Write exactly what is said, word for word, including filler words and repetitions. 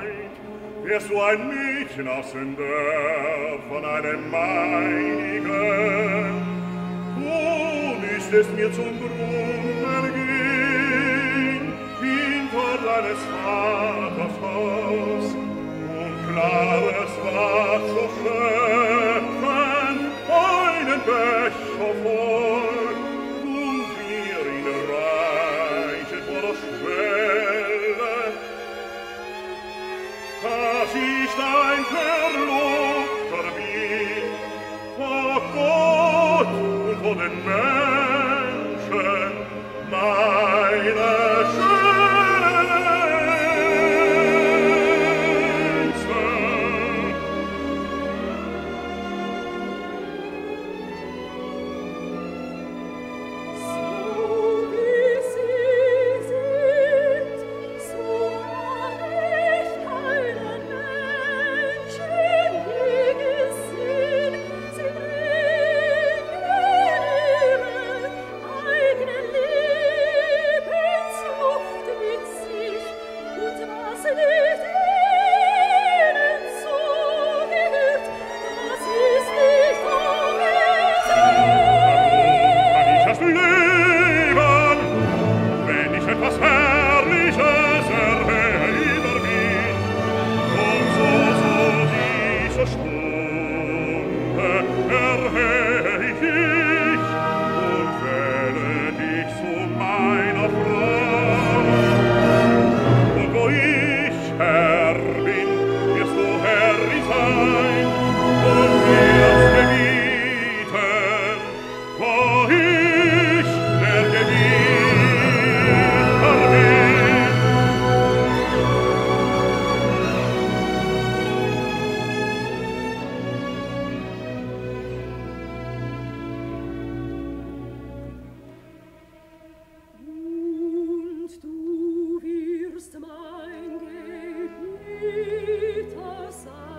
wärst du ein Mädchen aus den Dörfern, einem meinigen, du müsstest mir zum Brunnen gehen, hinter deines Vaters Haus, und klares Bad zu schöpfen, einen Becher voll, und wir ihn reichen vor der Schwelle. Das ist ein Verlobter bin, vor Gott und vor den Menschen, meine Schönste. So wie sie sind, so hab ich keinen Menschen je gesehen. Sie bringen ihre eigene Lebensluft mit sich, und was nicht ihnen zugehört, das ist nicht auf Kann ich das leben, wenn ich etwas Herrliches erhähe über mich, und so, so diese Stunde erhähe ich dich und wähle dich zu meiner Frau. Und wo ich Herr bin, wirst du Herrin sein und wirst gebieten, wo ich der Gebieter bin. Und du wirst mein Gebieter sein.